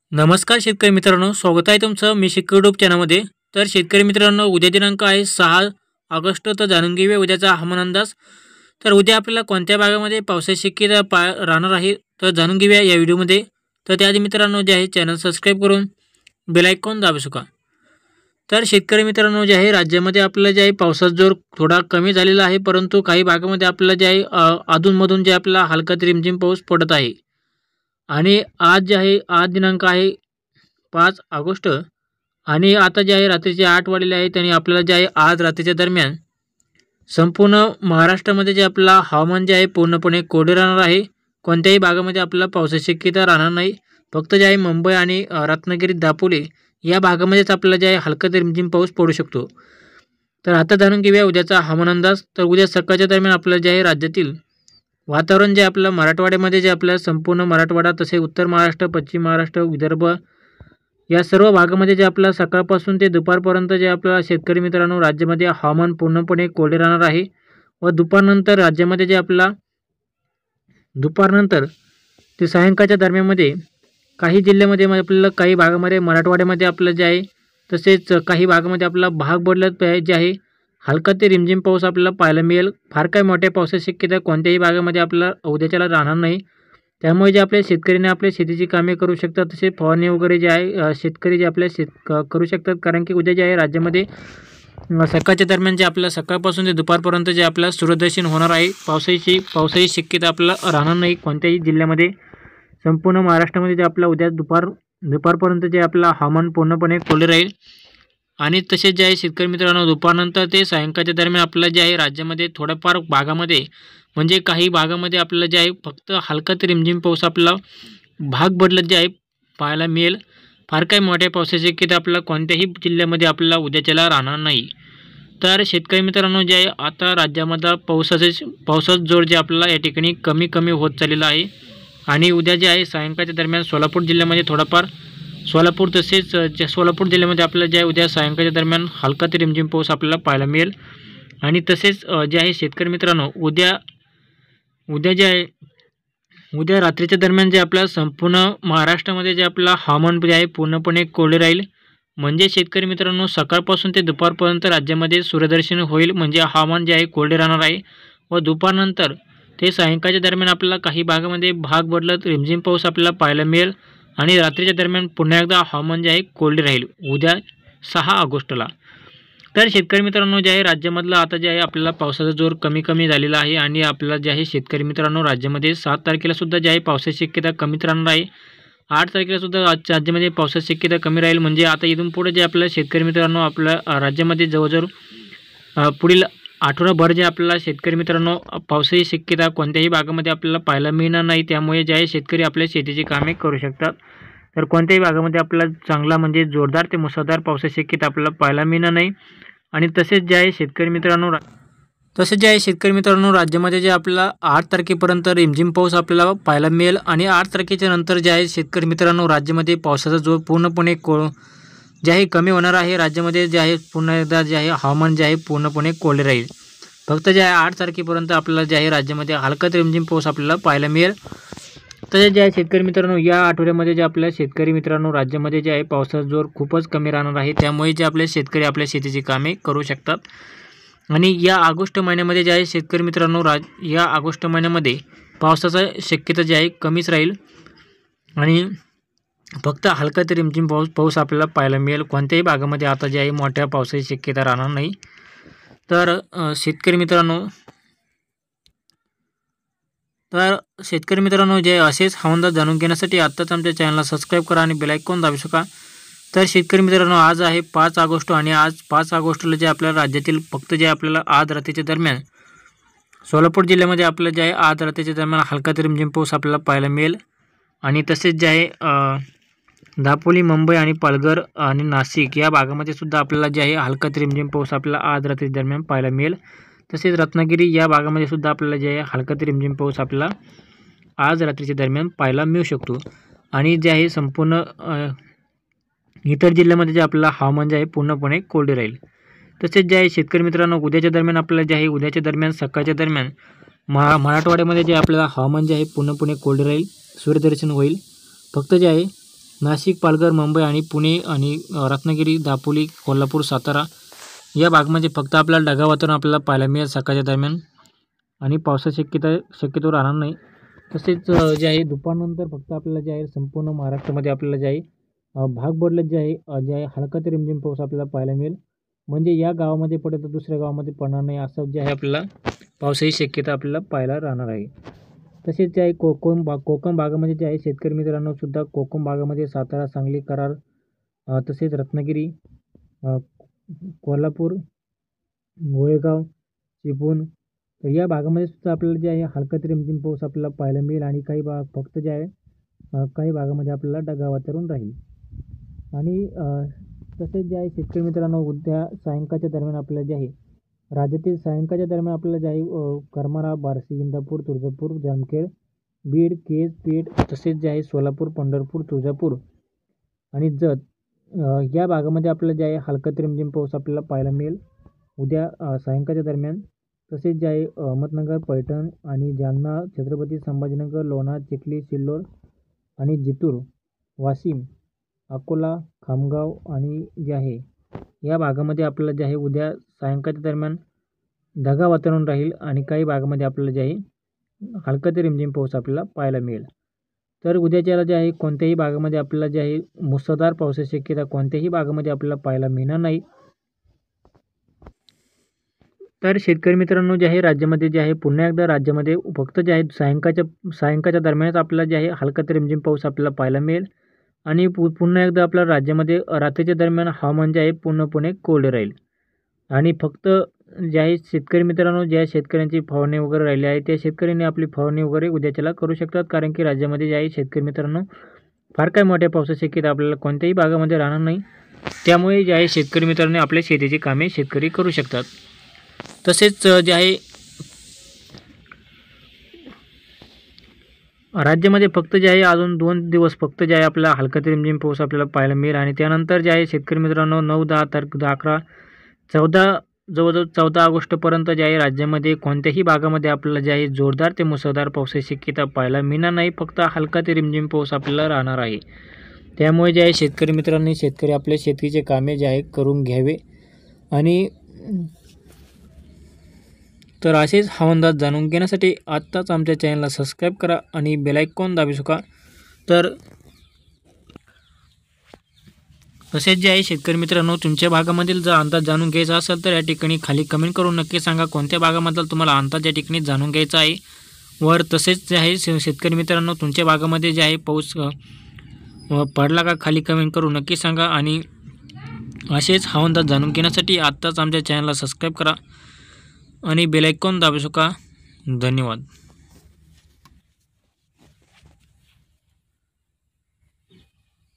नमस्कार शेतकरी मित्रांनो, स्वागत आहे तुमचं मी शेतकरी यूट्यूब चॅनलमध्ये। तर शेतकरी मित्रांनो, उद्या दिनांक आहे 6 ऑगस्ट। तर जाणून घेऊया उद्याचा हवामान अंदाज। तर उद्या आपल्याला कोणत्या भागामध्ये पावसाची शक्यता राहणार आहे तर जाणून घेऊया या व्हिडिओमध्ये। तर त्याआधी मित्रांनो जे आहे चॅनल सबस्क्राईब करून बेल आयकॉन दाबू शका। तर शेतकरी मित्रांनो जे आहे राज्यामध्ये आपल्याला जे आहे पावसाचा जोर थोडा कमी झालेला आहे, परंतु काही भागामध्ये आपल्याला जे आहे अधूनमधून जे आपला हलका ते रिमझिम पाऊस पडत आहे। आणि आज जे आहे आज दिनांक आहे 5 ऑगस्ट आणि आता जे आहे रात्रीचे 8 वाजलेले आहेत आणि आपल्याला जे आहे आज रात्रीच्या दरम्यान संपूर्ण महाराष्ट्रामध्ये जे आपला हवामान जे आहे पूर्णपणे कोरडे राहणार आहे। कोणत्याही भागामध्ये आपल्याला पावसाची शक्यता राहणार नाही। फक्त जे आहे मुंबई आणि रत्नागिरी दापोली या भागामध्येच आपल्याला जे आहे हलका ते रिमझिम पाऊस पडू शकतो। तर आता जाणून घेऊया उद्याचा हवामान अंदाज। तर उद्या सकाळच्या दरम्यान आपल्याला जे आहे राज्यातील वातावरण जे आपलं मराठवाड्यामध्ये जे आपल्या संपूर्ण मराठवाडा तसे उत्तर महाराष्ट्र, पश्चिम महाराष्ट्र, विदर्भ या सर्व भागामध्ये जे आपलं सकाळपासून ते दुपारपर्यंत जे आपलं शेतकरी मित्रांनो राज्यामध्ये हवामान पूर्णपणे कोरडे राहणार आहे। व दुपारनंतर राज्यामध्ये जे आपला दुपारनंतर ते सायंकाळच्या दरम्यानमध्ये काही जिल्ह्यामध्ये आपल्याला काही भागामध्ये मराठवाड्यामध्ये आपलं जे आहे तसेच काही भागामध्ये आपला भाग बदलत जे आहे हलका ते रिमझिम पाऊस आपल्याला पाहायला मिळेल। फार काही मोठ्या पावसाची शक्यता कोणत्याही भागामध्ये आपल्याला उद्याच्याला राहणार नाही। त्यामुळे जे आपल्या शेतकऱ्यांनी आपल्या शेतीची कामे करू शकतात, तसे फवारणी वगैरे जे आहे शेतकरी जे आपल्या करू शकतात। कारण की उद्या जे आहे राज्यामध्ये सकाळच्या दरम्यान जे आपल्याला सकाळपासून ते दुपारपर्यंत जे आपल्याला सूर्यदर्शन होणार आहे। पावसाची शक्यता आपल्याला राहणार नाही कोणत्याही जिल्ह्यामध्ये। संपूर्ण महाराष्ट्रामध्ये जे आपला उद्या दुपारपर्यंत जे आपला हवामान पूर्णपणे कोरडे राहील। आणि तसेच जे आहे शेतकरी मित्रांनो दुपारनंतर ते सायंकाळच्या दरम्यान आपल्याला जे आहे राज्यामध्ये थोड्याफार भागामध्ये म्हणजे काही भागामध्ये आपल्याला जे आहे फक्त हलका ते रिमझिम पाऊस आपल्याला भाग बदलत जे आहे पाहायला मिळेल। फार काही मोठ्या पावसाची शक्यता आपल्याला कोणत्याही जिल्ह्यामध्ये आपल्याला उद्याच्याला राहणार नाही। तर शेतकरी मित्रांनो जे आहे आता राज्यामधला पावसाचा जोर जे आपल्याला या ठिकाणी कमी कमी होत चाललेला आहे। आणि उद्या जे आहे सायंकाळच्या दरम्यान सोलापूर जिल्ह्यामध्ये थोडाफार सोलापूर तसेच सोलापूर जिल्ह्यामध्ये आपल्याला जे आहे उद्या सायंकाळच्या दरम्यान हलका ते रिमझिम पाऊस आपल्याला पाहायला मिळेल। आणि तसेच जे आहे शेतकरी मित्रांनो उद्या जे आहे उद्या रात्रीच्या दरम्यान जे आपल्या संपूर्ण महाराष्ट्रामध्ये जे आपला हवामान जे आहे पूर्णपणे कोरडे राहील। म्हणजे शेतकरी मित्रांनो सकाळपासून ते दुपारपर्यंत राज्यामध्ये सूर्यदर्शन होईल, म्हणजे हवामान जे आहे कोरडे राहणार आहे। व दुपारनंतर ते सायंकाळच्या दरम्यान आपल्याला काही भागामध्ये भाग बदलत रिमझिम पाऊस आपल्याला पाहायला मिळेल। आणि रात्रीच्या दरम्यान पुन्हा एकदा हवामान जे आहे कोरडे राहील उद्या 6 ऑगस्टला। तर शेतकरी मित्रांनो जे आहे राज्यामधला आता जे आहे आपल्याला पावसाचा जोर कमी कमी झालेला आहे। आणि आपल्याला जे आहे शेतकरी मित्रांनो राज्यामध्ये 7 तारखेला सुद्धा जे आहे पावसाची शक्यता कमीच राहणार आहे। 8 तारखेला सुद्धा राज्यामध्ये पावसाची शक्यता कमी राहील। म्हणजे आता इथून पुढे जे आपल्याला शेतकरी मित्रांनो आपल्या राज्यामध्ये जवळजवळ पुढील आठवडाभर जे आपल्याला शेतकरी मित्रांनो पावसाची शक्यता कोणत्याही भागामध्ये आपल्याला पाहायला मिळणार नाही। त्यामुळे जे आहे शेतकरी आपल्या शेतीची कामे करू शकतात। तर कोणत्याही भागामध्ये आपल्याला चांगला म्हणजे जोरदार ते मुसळधार पावसाची शक्यता आपल्याला पाहायला मिळणार नाही। आणि तसेच जे आहे शेतकरी मित्रांनो राज्यामध्ये जे आपल्याला 8 तारखेपर्यंत रिमझिम पाऊस आपल्याला पाहायला मिळेल। आणि 8 तारखेच्या नंतर जे आहे शेतकरी मित्रांनो राज्यामध्ये पावसाचा जोर पूर्णपणे जे आहे कमी होणार आहे। राज्यामध्ये जे आहे पुन्हा एकदा जे आहे हवामान जे आहे पूर्णपणे कोरडे राहील। फक्त जे आहे 8 तारखेपर्यंत आपल्याला जे आहे राज्यामध्ये हलका ते रिमझिम पाऊस आपल्याला पाहायला मिळेल। तसेच जे आहे शेतकरी मित्रांनो या आठवड्यामध्ये जे आपल्या शेतकरी मित्रांनो राज्यामध्ये जे आहे पावसाचा जोर खूपच कमी राहणार आहे। त्यामुळे जे आपले शेतकरी आपल्या शेतीची कामे करू शकतात। आणि या ऑगस्ट महिन्यामध्ये जे आहे शेतकरी मित्रांनो या ऑगस्ट महिन्यामध्ये पावसाचा शक्यता जे आहे कमीच राहील। आणि फक्त हलका ते रिमझिम पाऊस आपल्याला पाहायला मिळेल। कोणत्याही भागामध्ये आता जे आहे मोठ्या पावसाची शक्यता राहणार नाही। तर शेतकरी मित्रांनो जे असेच हवामान जाणून घेण्यासाठी आत्ताच आमच्या चॅनलला सबस्क्राईब करा आणि बेल आयकॉन दाबू शका। तर शेतकरी मित्रांनो आज आहे 5 ऑगस्ट आणि आज 5 ऑगस्टला जे आपल्या राज्यातील फक्त जे आपल्याला आज रात्रीच्या दरम्यान सोलापूर जिल्ह्यामध्ये आपलं जे आहे आज रात्रीच्या दरम्यान हलका ते रिमझिम पाऊस आपल्याला पाहायला मिळेल। आणि तसेच जे आहे दापोली, मुंबई आणि पालघर आणि नाशिक या भागामध्ये सुद्धा आपल्याला जे आहे हलका ते रिमझिम पाऊस आपल्याला आज रात्रीच्या दरम्यान पाहायला मिळेल। तसेच रत्नागिरी या भागामध्ये सुद्धा आपल्याला जे आहे हलका ते रिमझिम पाऊस आपल्याला आज रात्रीच्या दरम्यान पाहायला मिळू शकतो। आणि जे आहे संपूर्ण इतर जिल्ह्यामध्ये जे आपल्याला हवामान जे आहे पूर्णपणे कोरडे राहील। तसेच जे आहे शेतकरी मित्रांनो उद्याच्या दरम्यान आपल्याला जे आहे उद्याच्या दरम्यान सकाळच्या दरम्यान मराठवाड्यामध्ये जे आपल्याला हवामान जे आहे पूर्णपणे कोरडे राहील, सूर्यदर्शन होईल। फक्त जे आहे नाशिक, पालघर, मुंबई आणि पुणे आणि रत्नागिरी, दापोली, कोल्हापूर, सातारा या भागामध्ये फक्त आपल्याला ढगाळ वातावरण आपल्याला पाहायला मिळेल सकाळच्या दरम्यान आणि पावसाची शक्यतो राहणार नाही. तसेच जे आहे दुपारनंतर फक्त आपल्याला जे आहे संपूर्ण महाराष्ट्रामध्ये आपल्याला जे आहे भाग बदलत जे आहे हलका ते रिमझिम पाऊस आपल्याला पाहायला मिळेल. म्हणजे या गावामध्ये पडेल तर दुसऱ्या गावामध्ये पडणार नाही असं जे आहे आपल्याला पावसाची शक्यता आपल्याला पाहायला राहणार आहे. तसेच जे आहे कोकण भागामध्ये जे आहे शेतकरी मित्रांनो सुद्धा कोकण भागामध्ये सातारा, सांगली, कराड तसेच रत्नागिरी, कोल्हापूर, गोळेगाव, चिपळूण तर या भागामध्ये सुद्धा आपल्याला जे आहे हलका ते रिमझिम पाऊस आपल्याला पाहायला मिळेल आणि काही भाग फक्त जे आहे काही भागामध्ये आपल्याला ढगाळ वातावरण राहील. आणि तसेच जे आहे शेतकरी मित्रांनो उद्या सायंकाळच्या दरम्यान आपल्याला जे आहे राज्यातील सायंकाळच्या दरम्यान आपल्याला जे आहे करमाळा, बार्शी, इंदापूर, तुळजापूर, जामखेड, बीड, केज, पेठ तसेच जे आहे सोलापूर, पंढरपूर, तुळजापूर आणि जत या भागामध्ये आपल्याला जे आहे हलका ते रिमझिम पाऊस आपल्याला पाहायला मिळेल उद्या सायंकाळच्या दरम्यान. तसेच जे आहे अहमदनगर, पैठण आणि जालना, छत्रपती संभाजीनगर, लोणार, चिखली, सिल्लोड आणि जिंतूर, वाशिम, अकोला, खामगाव आणि जे आहे या भागामध्ये आपल्याला जे आहे उद्या सायंकाळच्या दरम्यान ढगाळ वातावरण राहील आणि काही भागामध्ये आपल्याला जे आहे हलका ते रिमझिम पाऊस आपल्याला पाहायला मिळेल. तर उद्याच्याला जे आहे कोणत्याही भागामध्ये आपल्याला जे आहे मुसळधार पावसाची शक्यता कोणत्याही भागामध्ये आपल्याला पाहायला मिळणार नाही. तर शेतकरी मित्रांनो जे आहे राज्यामध्ये जे आहे पुन्हा एकदा राज्यामध्ये फक्त जे आहे सायंकाळच्या दरम्यानच आपल्याला जे आहे हलका ते रिमझिम पाऊस आपल्याला पाहायला मिळेल आणि पुन्हा एकदा आपल्या राज्यामध्ये रात्रीच्या दरम्यान हवामान जे आहे पूर्णपणे कोरडे राहील. आणि फक्त जे आहे शेतकरी मित्रांनो ज्या शेतकऱ्यांची फवारणी वगैरे राहिली आहे त्या शेतकऱ्यांनी आपली फवारणी वगैरे उद्याच्याला करू शकतात. कारण की राज्यामध्ये जे आहे शेतकरी मित्रांनो फार काही मोठ्या पावसाची शक्यता आपल्याला कोणत्याही भागामध्ये राहणार नाही. त्यामुळे जे आहे शेतकरी मित्रांनी आपल्या शेतीची कामे शेतकरी करू शकतात. तसेच जे आहे राज्यामध्ये फक्त जे आहे अजून 2 दिवस फक्त जे आहे आपल्याला हलका ते रिमझिम पाऊस आपल्याला पाहायला मिळेल आणि त्यानंतर जे आहे शेतकरी मित्रांनो 9, 10 तारखे 11, 14 जवळजवळ 14 ऑगस्टपर्यंत जे आहे राज्यामध्ये कोणत्याही भागामध्ये आपल्याला जे आहे जोरदार ते मुसळधार पावसाची शक्यता पाहायला मिळणार नाही. फक्त हलका ते रिमझिम पाऊस आपल्याला राहणार आहे. त्यामुळे जे आहे शेतकरी मित्रांनी शेतकरी आपल्या शेतीचे कामे जे आहे करून घ्यावे. आणि तर असेच हवामान जाणून घेण्यासाठी आत्ताच आमच्या चॅनलला सबस्क्राईब करा आणि बेल आयकॉन दाबू शका. तर तसेच जे आहे शेतकरी मित्रांनो तुमच्या भागामधील जर अंदाज जाणून घ्यायचा असेल तर या ठिकाणी खाली कमेंट करून नक्की सांगा कोणत्या भागामधील तुम्हाला अंदाज या ठिकाणी जाणून घ्यायचा आहे. वर तसेच जे आहे शेतकरी मित्रांनो तुमच्या भागामध्ये जे आहे पाऊस पडला का खाली कमेंट करून नक्की सांगा. आणि असेच हवामान जाणून घेण्यासाठी आत्ताच आमच्या चॅनलला सबस्क्राईब करा आणि बेल आयकॉन दाबू शका. धन्यवाद.